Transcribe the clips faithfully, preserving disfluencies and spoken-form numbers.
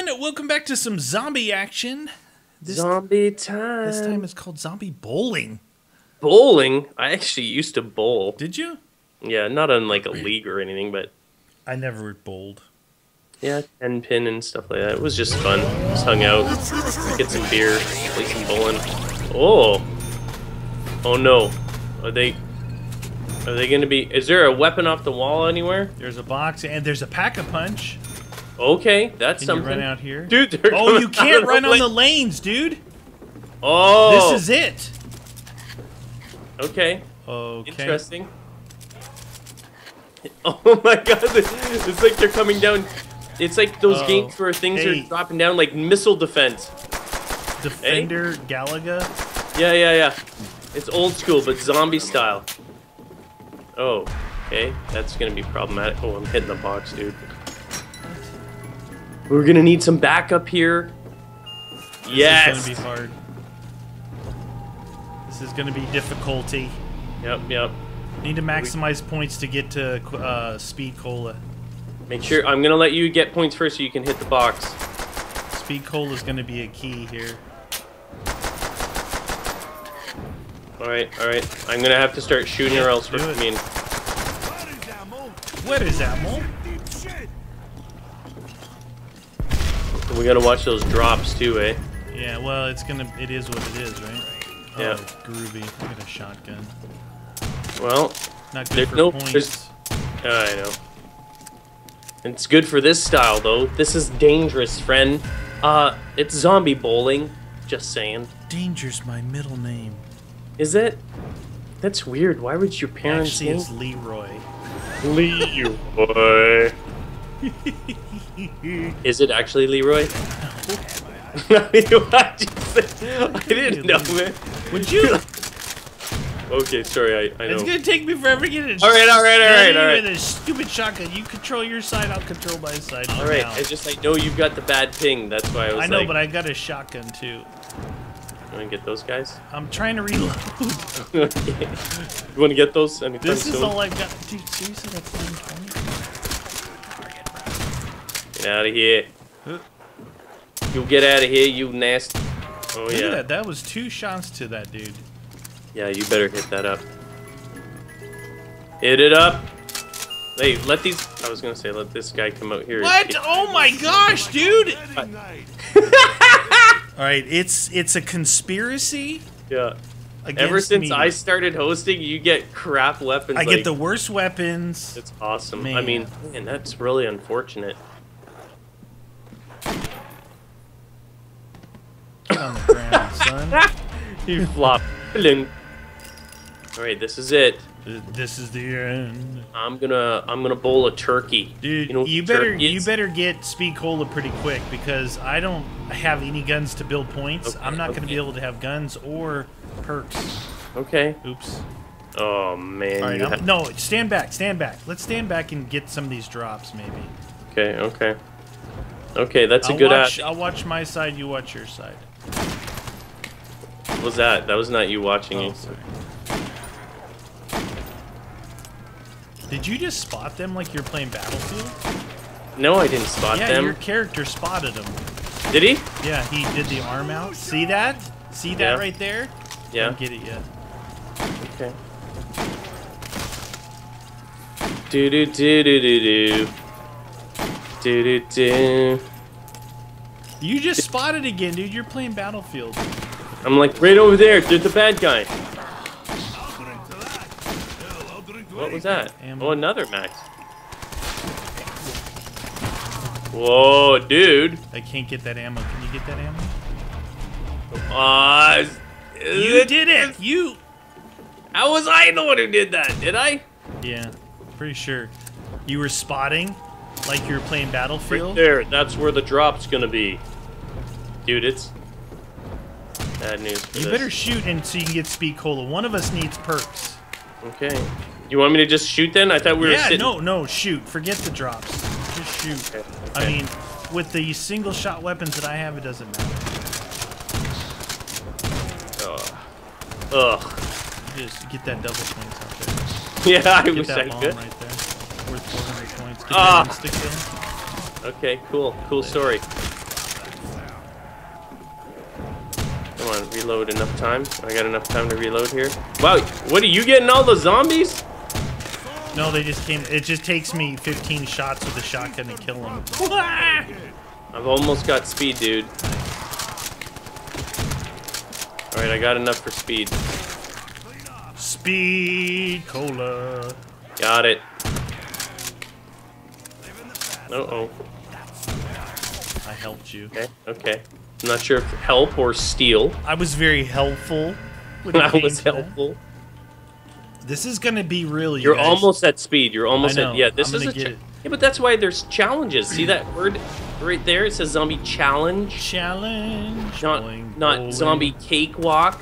everyone, welcome back to some zombie action. This, zombie time. This time it's called zombie bowling. Bowling? I actually used to bowl. Did you? Yeah, not on like a league or anything, but I never bowled. Yeah, ten pin and stuff like that. It was just fun. Just hung out, get some beer, play some bowling. Oh, oh no, are they? Are they gonna be? Is there a weapon off the wall anywhere? There's a box and there's a pack-a-punch. Okay, that's Can something. you run out here, dude? They're oh, you can't run the on the lanes, dude. Oh, this is it. Okay. Okay. Interesting. Oh my god, it's like they're coming down. It's like those oh, games where things hey. are dropping down like missile defense. Defender hey? Galaga? Yeah, yeah, yeah. It's old school, but zombie style. Oh, okay. That's gonna be problematic. Oh, I'm hitting the box, dude. We're gonna need some backup here. This yes! This is gonna be hard. This is gonna be difficulty. Yep, yep. Need to maximize we... points to get to uh, Speed Cola. Make sure, I'm gonna let you get points first so you can hit the box. Speed Cola is gonna be a key here. Alright, alright. I'm gonna have to start shooting or else we're coming. What is ammo? We gotta watch those drops too, eh? Yeah, well, it's gonna, it is what it is, right? Yeah. Oh, it's groovy. I got a shotgun. Well, not good there's for no, points. Uh, I know. It's good for this style, though. This is dangerous, friend. Uh, it's zombie bowling. Just saying. Danger's my middle name. Is it? That's weird. Why would your parents Actually, name? it's Leroy. Leroy. Is it actually Leroy? Why'd you say? I didn't know, man. Would you? Okay, sorry, I, I know. It's gonna take me forever to get it. Alright, alright, alright, alright. With a stupid shotgun. You control your side, I'll control my side. Alright, now. it's just I know you've got the bad ping, that's why I was I know, like, but I got a shotgun too. You wanna get those guys? I'm trying to reload. Okay. You wanna get those anytime This soon? is all I've got. Dude, seriously, that's nine twenty? Get out of here. You get out of here, you nasty. Oh, Look yeah. at that. That was two shots to that dude. Yeah, you better hit that up. Hit it up. Hey, let these... I was gonna say, let this guy come out here. What? Oh my gosh, dude! Alright, it's it's a conspiracy. Yeah. Against Ever since me. I started hosting, you get crap weapons. I like, get the worst weapons. It's awesome. Man. I mean, man, that's really unfortunate. Get on the ground, son. You flop. Alright, this is it. This is the end. I'm gonna I'm gonna bowl a turkey. Dude, you, know you better turkey you is? better get Speed Cola pretty quick because I don't have any guns to build points. Okay, I'm not okay. gonna be able to have guns or perks. Okay. Oops. Oh man. All right, you I'm- ha- no, stand back, stand back. Let's stand back and get some of these drops, maybe. Okay, okay. Okay, that's I'll a good watch, app. I'll watch my side. You watch your side. What was that? That was not you watching Oh, you. sorry. Did you just spot them like you're playing Battlefield? No, I didn't spot Yeah, them. your character spotted them. Did he? Yeah, he did the arm out. See that? See that Yeah. right there? Yeah. Don't get it yet. Okay. Do do do do do do. Do do do. You just spotted again, dude. You're playing Battlefield. I'm like right over there. There's the bad guy. What was that? Ammo. Oh, another max. Whoa, dude. I can't get that ammo. Can you get that ammo? Uh, You did it! You... How was I the one who did that? Did I? Yeah, pretty sure. You were spotting like you were playing Battlefield? Right there. That's where the drop's gonna be. Dude, it's bad news for You this. better shoot and so you can get Speed Cola. One of us needs perks. Okay. You want me to just shoot then? I thought we were yeah, sitting... no, no, shoot. Forget the drops. Just shoot. Okay, I okay. mean, with the single shot weapons that I have, it doesn't matter. Ugh. Ugh. Just get that double points out there. Yeah, I Get wish that I bomb could. right there. Worth four hundred points. Get Ah. that insta kill. Okay, cool. Cool story. reload enough time. I got enough time to reload here. Wow, what are you getting all the zombies? No, they just came. It just takes me fifteen shots with a shotgun to kill them. I've almost got speed, dude. Alright, I got enough for speed. Speed cola. Got it. Uh-oh. I helped you. Okay, okay. I'm not sure if help or steal. I was very helpful. when it I came was to that. helpful. This is gonna be real. You You're guys. almost at speed. You're almost I know. at yeah. This I'm is gonna a get cha- it. yeah, but that's why there's challenges. See that word right there? It says zombie challenge, Challenge. not Boing, not boing. zombie cakewalk.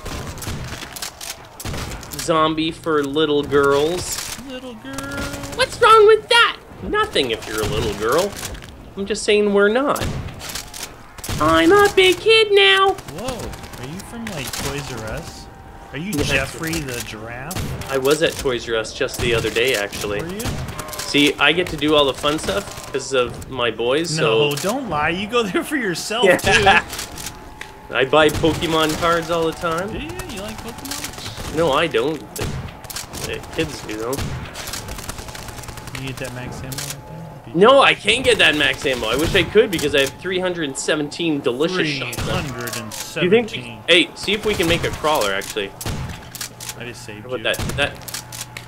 Zombie for little girls. Little girl. What's wrong with that? Nothing if you're a little girl. I'm just saying we're not. I'm a big kid now. Whoa. Are you from like Toys R Us? Are you Yeah. Jeffrey the giraffe? I was at Toys R Us just the other day, actually. Were you? See, I get to do all the fun stuff because of my boys. No, so don't lie. You go there for yourself Yeah. too. I buy Pokemon cards all the time. Do you? You like Pokemon? No, I don't. The, the kids do, though. You get that max ammo right there? No, I can't get that max ammo. I wish I could because I have three hundred seventeen delicious shots left. three hundred Do you think? seventeen. We, hey, see if we can make a crawler. Actually, I just saved how you. about that? That.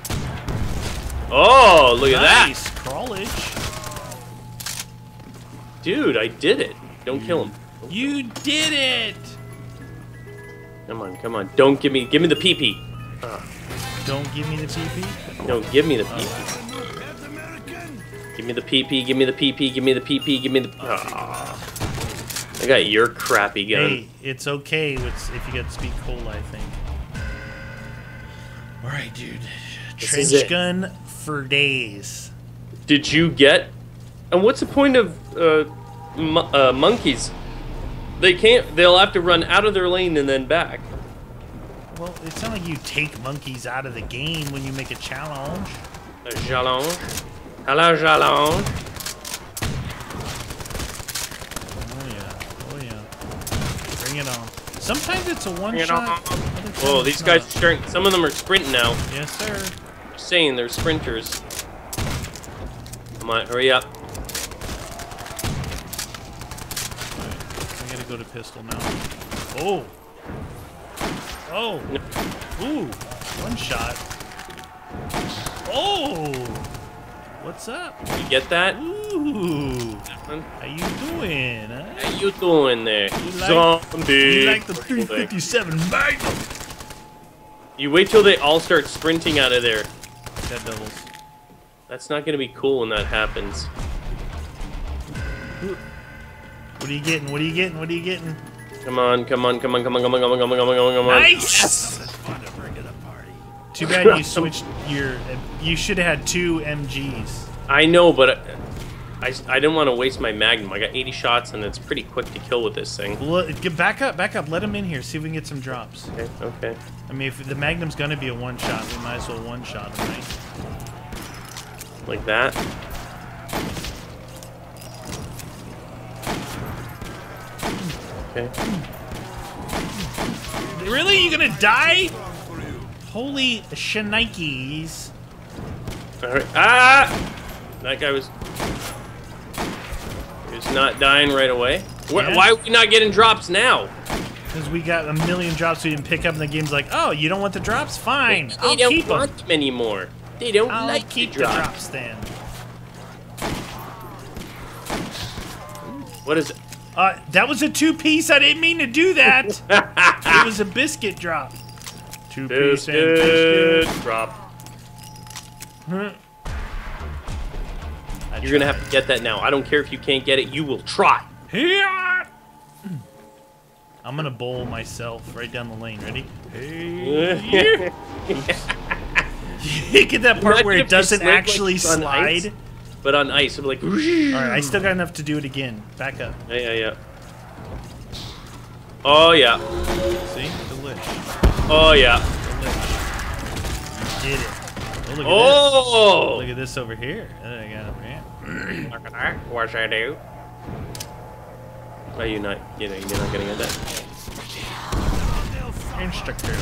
Oh, look at that, Nice crawlage. dude! I did it. Don't kill him. You did it. Come on, come on! Don't give me, give me the pee pee. Uh, Don't give me the P P. no, give me the pee pee. Give me the pee pee. Give me the pee pee. Give me the pee pee. Give me the. Ah. I got your crappy gun. Hey, it's okay with, if you get speed cola, I think. All right, dude. This is Trench it. gun for days. Did you get? And what's the point of uh, mo- uh, monkeys? They can't. They'll have to run out of their lane and then back. Well, it's not like you take monkeys out of the game when you make a challenge. A challenge. Hello, challenge. Oh yeah, oh yeah. Bring it on. Sometimes it's a one Bring it shot. on. other times Whoa, it's these guys not. are starting. Some of them are sprinting now. Yes, sir. Just saying, they're sprinters. Come on, hurry up. I gotta go to pistol now. Oh. Oh. Ooh. One shot. Oh. What's up? You get that? Ooh. How How you doing? Huh? you doing there? You like- Zombie. You like the three fifty-seven Magnum? You wait till they all start sprinting out of there. That doubles. That's not gonna be cool when that happens. What are you getting? What are you getting? What are you getting? Come on, come on, come on, come on, come on, come on, come on, come on, come on, come on. Nice! Too bad you switched your. You should have had two M Gs. I know, but I, I didn't want to waste my Magnum. I got eighty shots, and it's pretty quick to kill with this thing. Well, get back up, back up. Let him in here. See if we can get some drops. Okay, okay. I mean, if the Magnum's gonna be a one shot, we might as well one shot him, right? Like that. Okay. Really? You gonna die? Holy shenikes. Alright. Ah! That guy was... He was not dying right away. Wh Yeah. Why are we not getting drops now? Because we got a million drops we didn't pick up, and the game's like, oh, you don't want the drops? Fine. They I'll don't keep them. want them anymore. They don't I'll like keep the the drops. drops then. What is it? Uh, that was a two-piece. I didn't mean to do that. It was a biscuit drop. Two-piece and Biscuit biscuit. drop. Huh. I You're gonna tried. have to get that now. I don't care if you can't get it. You will try. Here. I'm gonna bowl myself right down the lane. Ready? Hey. You get that part Imagine where if it they doesn't slid, like, actually on ice. slide. But on ice, I'm like, All right, I still got enough to do it again. Back up. yeah, yeah, yeah. Oh yeah, See? Delish. oh yeah. Delish. You did it. Oh, look at this. Oh! Look at this over here. What I got over here. Look at that. What should I do? Are you not? You know, you're not getting at that. sticker.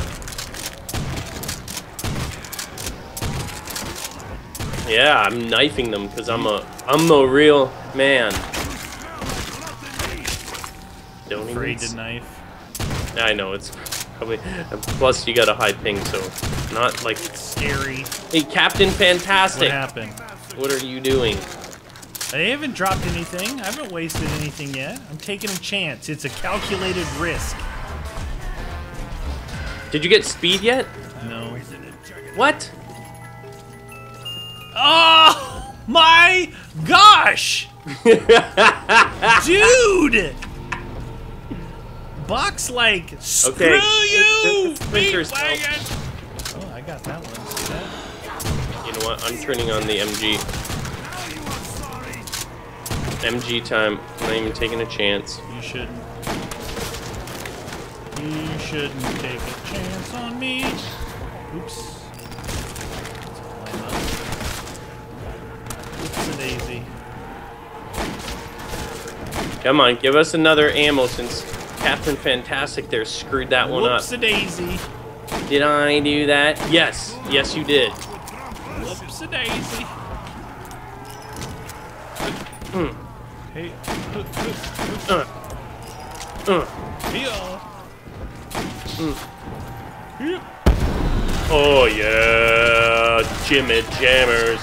Yeah, I'm knifing them because I'm a I'm a real man. Don't Afraid even... to knife. I know it's probably. Plus, you got a high ping, so not like scary. Hey, Captain Fantastic. What happened? What are you doing? I haven't dropped anything. I haven't wasted anything yet. I'm taking a chance. It's a calculated risk. Did you get speed yet? No. What? Oh my gosh! Dude! Box like, screw okay. you! Meat Sprinter's wagon! Oh, I got that one. See that? You know what? I'm turning on the M G. M G time. I'm not even taking a chance. You shouldn't. You shouldn't take a chance on me. Oops. Daisy. Come on, give us another ammo since Captain Fantastic there screwed that one up. Whoops-a-daisy. Did I do that? Yes. Yes, you did. Whoops-a-daisy. Mm. Hey. Uh. Uh. Here. Mm. Here. Oh, yeah. Jimmy Jammers.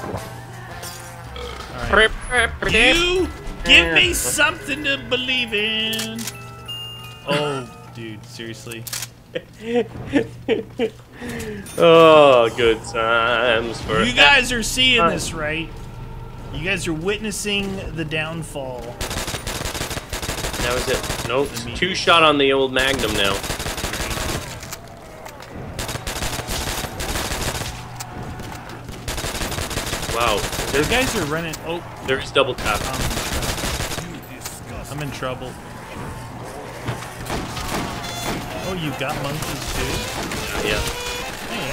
Right. You give me something to believe in. Oh, dude, seriously. Oh, good times for you guys are seeing this, right? You guys are witnessing the downfall. That was it. Nope. Two shot on the old Magnum now. Wow. Those guys are running. Oh, there's double tap. I'm in trouble. Oh, you got monkeys too? Yeah. Hey,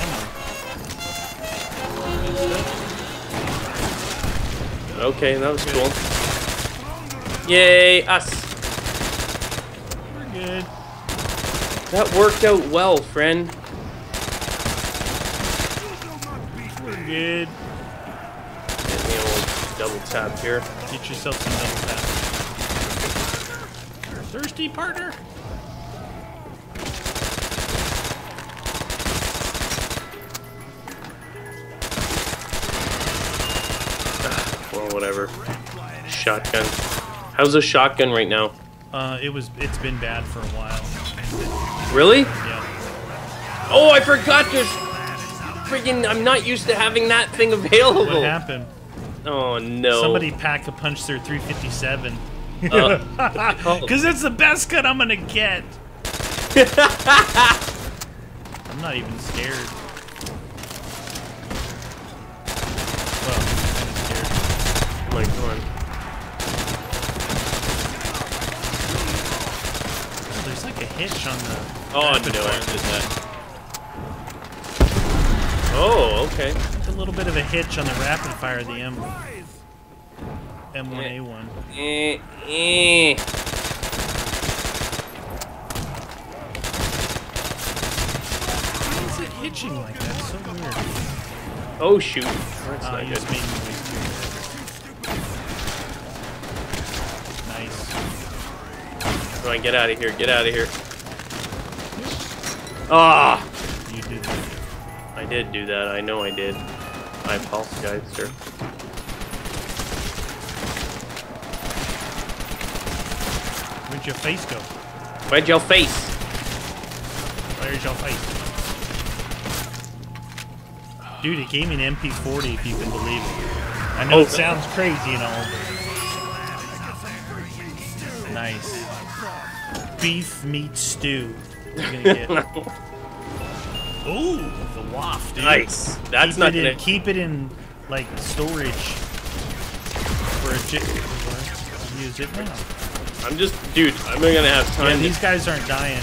ammo. Okay, that was cool. Yay, us. We're good. That worked out well, friend. We're good. Double tap here. Get yourself some double tap. Thirsty partner? Well, whatever. Shotgun. How's the shotgun right now? Uh, it was. It's been bad for a while. Really? Yeah. Oh, I forgot there's friggin'. I'm not used to having that thing available. What happened? Oh no! Somebody pack a punch their three fifty-seven. Uh, Cause it's the best gun I'm gonna get. I'm not even scared. Well, I'm kind of scared. Oh my god. Oh, there's like a hitch on the. Oh no! I did that. Oh, okay. A little bit of a hitch on the rapid fire of the M M one A one. Eh, eh. Why is it hitching like that? It's so weird. Oh shoot! That's Oh, not you good. just made noise too. Nice. Come on, get out of here! Get out of here! Ah! You did that. I did do that. I know I did. I apologize, sir. Where'd your face go? Where'd your face? Where's your face? Dude, it gave me an M P forty, if you can believe it. I know Oh, it sounds crazy and all. Nice. Beef meat stew. You're gonna get. Ooh, the waft, dude. Nice. That's keep not it in, gonna... keep it in like storage for a j use it now. I'm just, dude. I'm not gonna have Yeah, time. these to... guys aren't dying.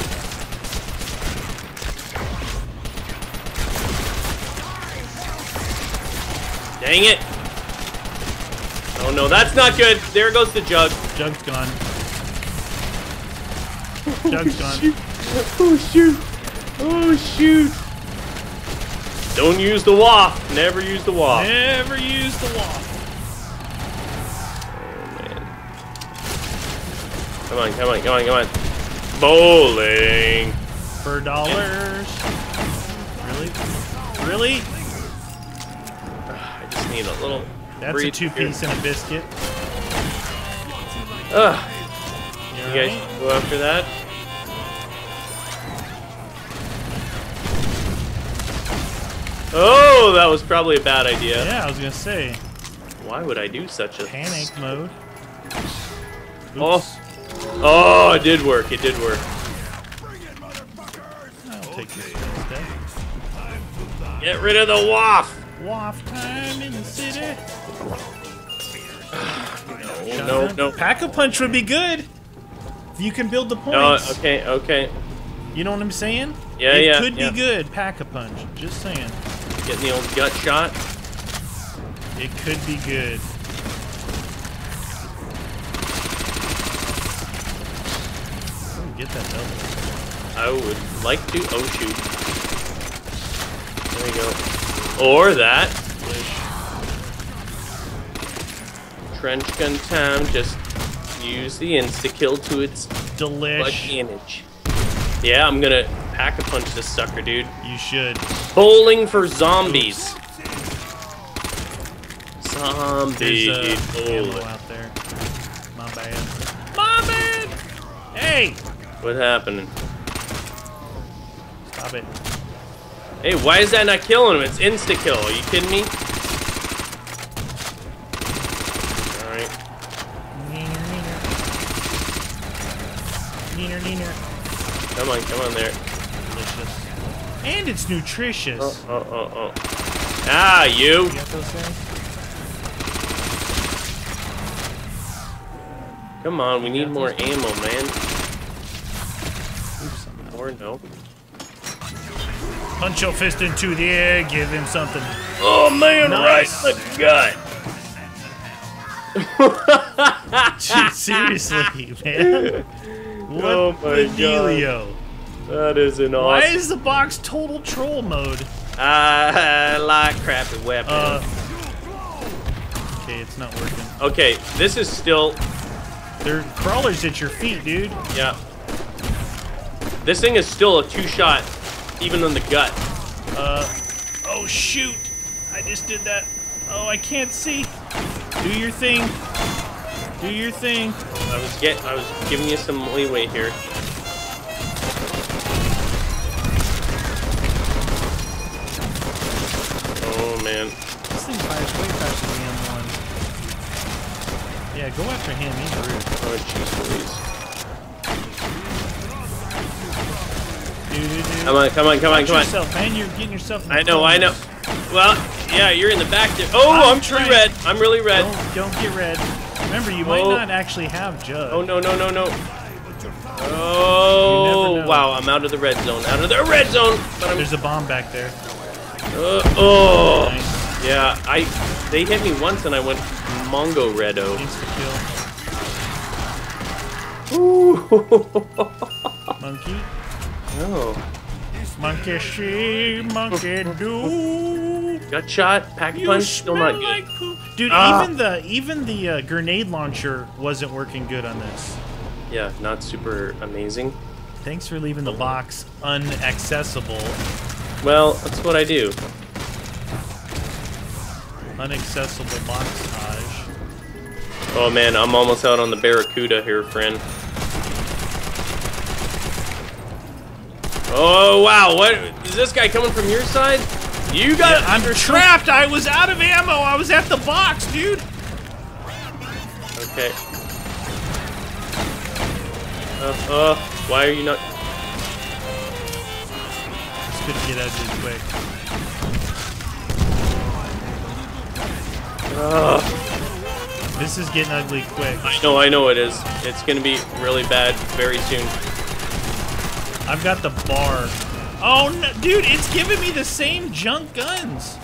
Dang it! Oh no, that's not good. There goes the jug. Jug's gone. Jug's gone. Oh shoot! Oh shoot! Don't use the waft. Never use the waft. Never use the waft. Oh man! Come on! Come on! Come on! Come on! Bowling for dollars. Really? Really? I just need a little. That's a two-piece and a biscuit. Ugh. You, you guys right? go after that. Oh, that was probably a bad idea. Yeah, I was gonna say. Why would I do such a panic mode? Oops. Oh, oh, it did work. It did work. I'll take this instead. Get rid of the waft. Waft time in the city. no, no, no. Pack-a-punch would be good. If you can build the No, points. okay, okay. You know what I'm saying? Yeah, it yeah. It could yeah. be good. Pack-a-punch. Just saying. Getting the old gut shot. It could be good. Oh, get that double. I would like to. Oh shoot. There we go. Or that. Trench gun time. Just use the insta kill to its Delish. advantage. Yeah, I'm gonna pack a punch this sucker, dude. You should. Bowling for zombies. Zombie There's a ammo bowling. out there. My bad. My bad. Hey. What happened? Stop it. Hey, why is that not killing him? It's insta kill. Are you kidding me? All right. Neener, neener. Neener, neener. Come on, come on there. Delicious. And it's nutritious. Oh, oh, oh, oh. Ah, you. You got those things? Come on, we need more ammo, man. Oops, I'm out. Or no. Punch your fist into the air, give him something. Oh man, Nice. right in the gut. Dude, seriously, man. What Oh my the God. dealio? That is an Why awesome. is the box total troll mode? I like crappy weapons. Uh. Okay, it's not working. Okay, this is still. There are crawlers at your feet, dude. Yeah. This thing is still a two-shot, even on the gut. Uh. Oh shoot! I just did that. Oh, I can't see. Do your thing. Do your thing. I was get. I was giving you some leeway here. Oh man. This thing fires way faster than the M one. Yeah, go after him. He's rude. Oh jeez Louise. Dude, dude, dude. Come on, come on, come on, Watch come on. yourself, man. You're getting yourself in the I know, I know. corners. Well, yeah, you're in the back there. Oh, I'm I'm, trying- really red. I'm really red. Don't, don't get red. Remember, you might Oh. not actually have Jug. Oh no, no, no, no. You Oh never know. wow, I'm out of the red zone. Out of the red zone. But I'm. There's a bomb back there. Uh, oh. Nice. Yeah, I. They hit me once and I went Mongo Redo. Insta Ooh. kill. Monkey. Oh. Monkey see, monkey do. Gut shot, pack You punch, still smell not good. like poop. Dude, Ah. even the even the uh, grenade launcher wasn't working good on this. Yeah, not super amazing. Thanks for leaving the box unaccessible. Well, that's what I do. Unaccessible boxage. Oh man, I'm almost out on the Barracuda here, friend. Oh wow, what is this guy coming from your side? You got I'm trapped. I was out of ammo. I was at the box, dude. Okay. Uh, uh, why are you not? Just gonna get ugly quick. Uh, This is getting ugly quick. I know, I know it is. It's gonna be really bad very soon. I've got the bar. Oh, no, dude, it's giving me the same junk guns.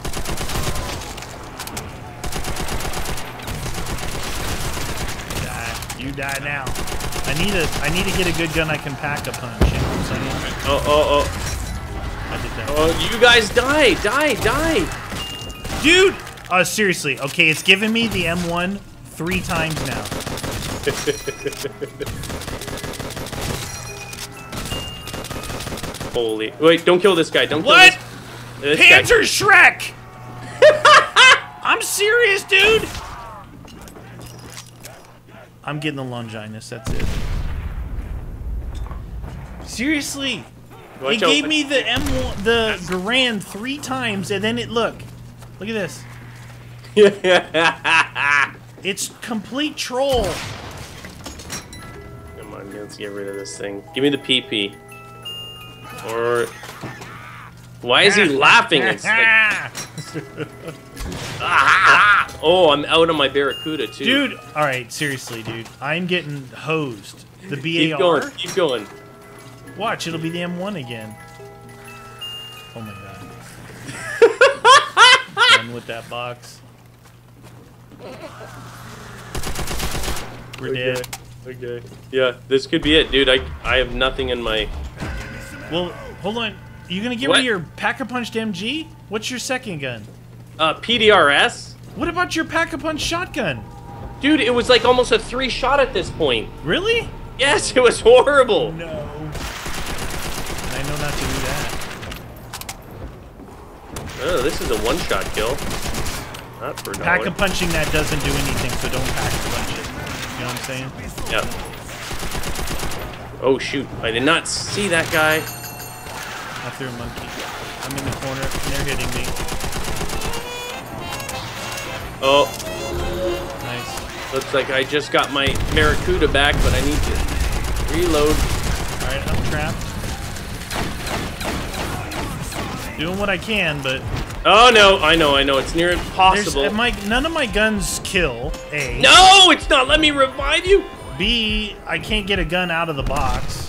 Die. You die now. I need a I need to get a good gun I can pack a punch. You know what I'm saying? Oh, oh, oh. I did that. Oh, you guys die, die, die. Dude! Oh, seriously. Okay, it's giving me the M one three times now. Holy. Wait, don't kill this guy. Don't kill What? this, this Panzer guy. Shrek! I'm serious, dude! I'm getting the Longinus, that's it. Seriously! Watch it out. gave me the M one, the Garand three times, and then it look. Look at this. It's complete troll. Come on, let's get rid of this thing. Give me the P P. Or why is he laughing? It's like, ah! Oh, I'm out on my Barracuda too. Dude, all right, seriously, dude, I'm getting hosed. The B A R. Keep going. Keep going. Watch, it'll be the M one again. Oh my god. Done with that box. We're Okay. dead. Okay. Yeah, this could be it, dude. I I have nothing in my. Well, hold on. You gonna get What? rid of your Pack-a-Punch M G? What's your second gun? Uh, P D R S? What about your Pack-a-Punch shotgun? Dude, it was like almost a three shot at this point. Really? Yes, it was horrible. No. I know not to do that. Oh, this is a one shot kill. Not for a dollar. Pack-a-punching that doesn't do anything, so don't pack-a-punch it. You know what I'm saying? Yeah. Oh shoot, I did not see that guy. I threw a monkey. I'm in the corner, and they're hitting me. Oh, Nice. looks like I just got my Barracuda back, but I need to reload. Alright, I'm trapped. Doing what I can, but Oh no, I know, I know, it's near there's, impossible. uh, my, none of my guns kill, A. No, it's not. Let me revive you. B, I can't get a gun out of the box.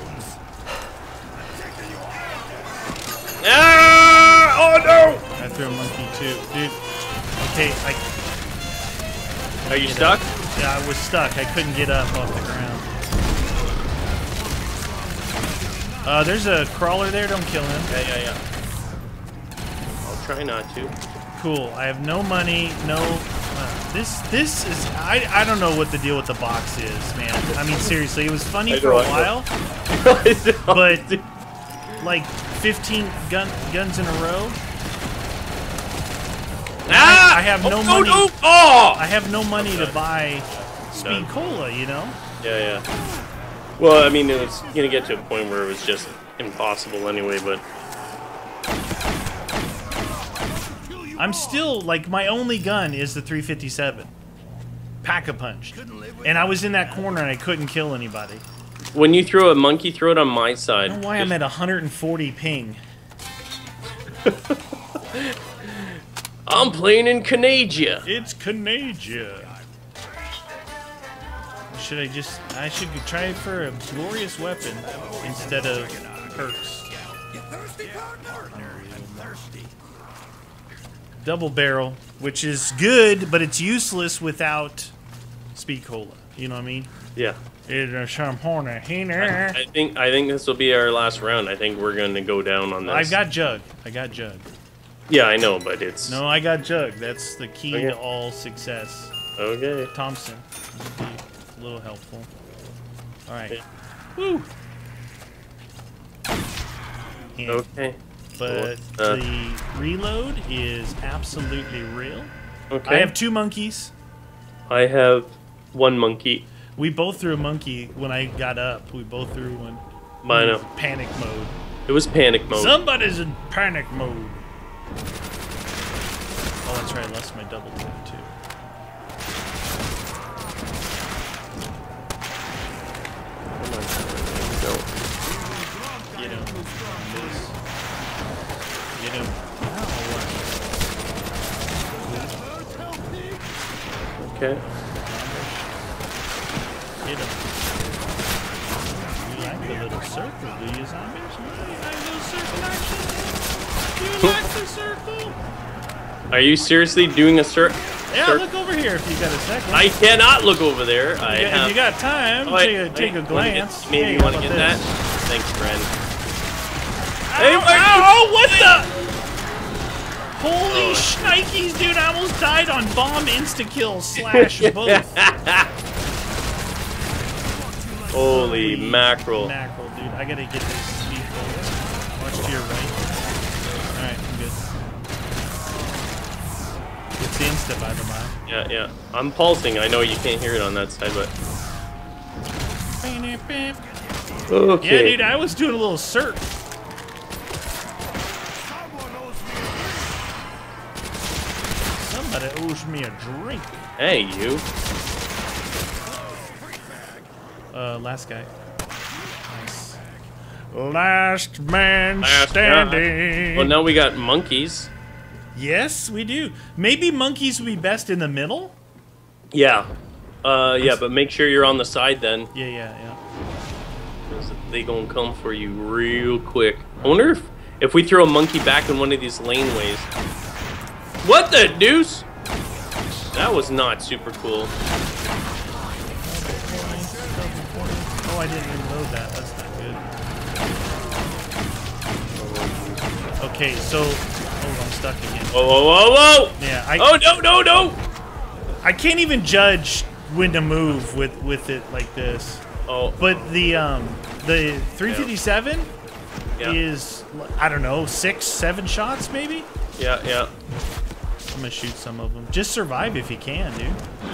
Ah! Oh no! I threw a monkey too. Dude, okay, I... Are you stuck? Yeah, I was stuck. I couldn't get up off the ground. Uh, there's a crawler there. Don't kill him. Yeah, yeah, yeah. I'll try not to. Cool. I have no money. No. Uh, this this is. I I don't know what the deal with the box is, man. I mean, seriously, it was funny I for a know, I while, know. but like fifteen gun guns in a row. Ah! I, I have no oh, money. No, no. Oh! I have no money Okay. to buy Speed Done. Cola. You know. Yeah, yeah. Well, I mean, it was gonna get to a point where it was just impossible anyway, but. I'm still, like, my only gun is the three fifty-seven. Pack-a-punch. And I was in that corner and I couldn't kill anybody. When you throw a monkey, throw it on my side. I don't know why I'm at one hundred forty ping. I'm playing in Canada. It's Canada. Should I just... I should try for a glorious weapon instead of perks. Double barrel, which is good, but it's useless without Speed Cola. You know what I mean? Yeah. It's a champagne. I think I think this will be our last round. I think we're going to go down on this. I got Jug. I got Jug. Yeah, I know, but it's No, I got Jug. That's the key Okay. to all success. okay. Thompson would be a little helpful. All right. Okay. Woo. And- Okay. But Uh. the reload is absolutely real. Okay. I have two monkeys. I have one monkey. We both threw a monkey when I got up. We both threw one. I know. Panic mode. It was panic mode. Somebody's in panic mode. Oh, that's right. I lost my double tap too. No. Get him. Miss. Get him. Okay. Get him. You like the little circle, do you, zombies? You like the little circle action? You like the circle? Are you seriously doing a cir- Yeah, Start- look over here if you got a second. I cannot look over there. If I you got- have. if you got time, Oh, wait, take a, wait, take a wanna glance. Get, maybe Hey, you how want to about get that? this? Thanks, friend. Hey, Hey, wait. oh, what the? Holy Oh. shnikes, dude! I almost died on bomb insta-kill slash both. Holy mackerel. Mackerel, dude. I gotta get this speed full. Watch to your right. Alright, I'm good. It's insta, by the way. Yeah, yeah. I'm pulsing. I know you can't hear it on that side, but. Okay. Yeah, dude, I was doing a little surf. Somebody owes me a drink. Hey, you. Uh, last guy. Nice. Last man Last standing. guy. Well, now we got monkeys. Yes, we do. Maybe monkeys would be best in the middle? Yeah. Uh, yeah, but make sure you're on the side then. Yeah, yeah, yeah. 'Cause they gonna come for you real quick. I wonder if, if we throw a monkey back in one of these laneways. What the deuce? That was not super cool. Oh, I didn't reload that. That's not good. Okay, so... Oh, I'm stuck again. Whoa, whoa, whoa, whoa! Yeah, I... Oh, no, no, no! I can't even judge when to move with, with it like this. Oh. But the, um... The three fifty-seven Yeah. is, I don't know, six, seven shots, maybe? Yeah, yeah. I'm gonna shoot some of them. Just survive if you can, dude.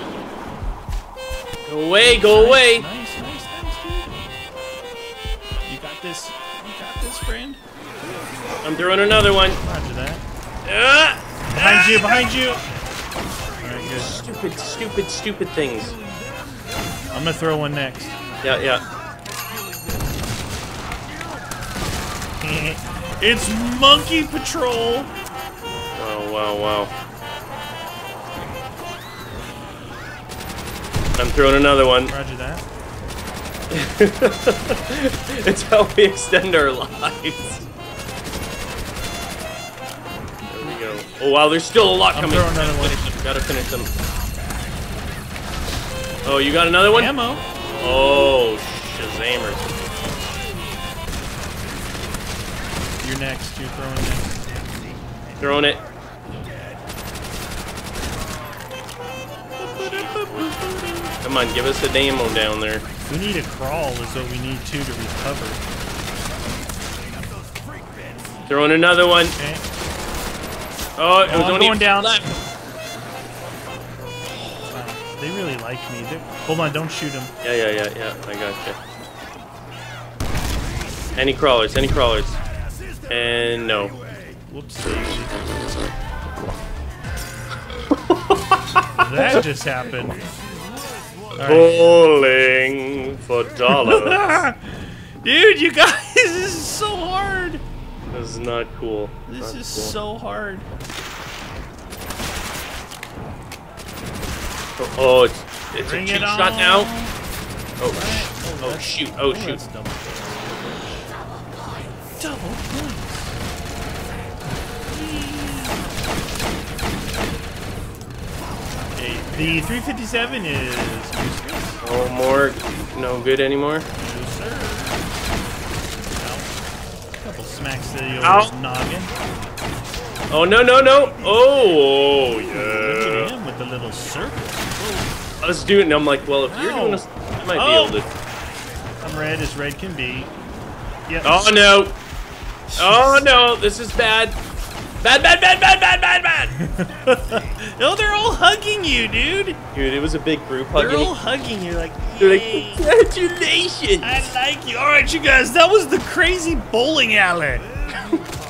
Go away, go away! Nice, nice, nice, dude. You got this. You got this, friend. I'm throwing another one. Roger that. Ah! Behind you, Ah! behind you. All right, good. Stupid, stupid, stupid things. I'm gonna throw one next. Yeah, yeah. It's Monkey Patrol. Wow, wow, wow. I'm throwing another one. Roger that. It's how we extend our lives. There we go. Oh wow, there's still a lot I'm coming. throwing another one. Finish them. Gotta finish them. Oh, you got another one? Ammo. Oh, Shazamers. You're next. You're throwing next. Throwing it. Come on, give us a demo down there. We need a crawl as though we need two to recover. Throwing another one. Okay. Oh, it Oh, was I'm only going down. left. Wow. They really like me. They're... Hold on, don't shoot them. Yeah, yeah, yeah, yeah. I gotcha. Any crawlers? Any crawlers? And no. Whoops. That just happened. All right. Bowling for dollars. Dude, you guys, this is so hard. This is not cool. This Not is cool. so hard. Oh, oh, it's it's Bring a cheap it on. shot now. Oh, Right. oh that's- shoot! Oh oh, shoot! that's double. Double points. Okay, the three fifty-seven is useless. Oh, more no good anymore. No, sir. Ow. Couple smacks to the Ow. old noggin. Oh no no no! Oh, oh Look yeah! at him with the little circle. I was doing. I'm like, well, if you're Ow. doing this, I might Oh. be able to. I'm red as red can be. Yep. Oh no! Oh no! This is bad. Bad, bad, bad, bad, bad, bad, bad. No, they're all hugging you, dude. Dude, it was a big group They're hugging. all hugging you, like, They're yay. like, congratulations! I like you. All right, you guys, that was the crazy bowling alley.